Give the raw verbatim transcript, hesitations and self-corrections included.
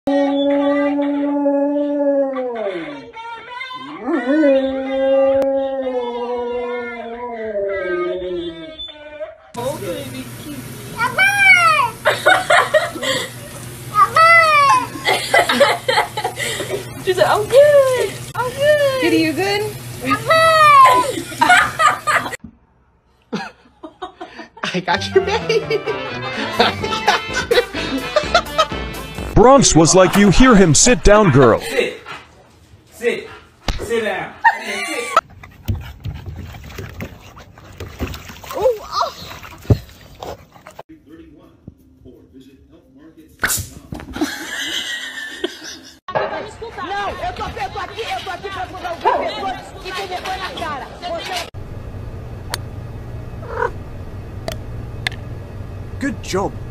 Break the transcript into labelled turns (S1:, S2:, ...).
S1: She's like, I'm good. I'm good.
S2: Kitty, you good?
S1: I'm good.
S3: I got your baby.
S4: Bronx was like, you hear him, sit down, girl.
S5: Sit. Sit. Sit down. Sit.
S1: Oh, oh.
S2: Não, eu tô feito aqui, eu tô aqui pra mudar o professor e tem vergonha na cara.
S4: Good job.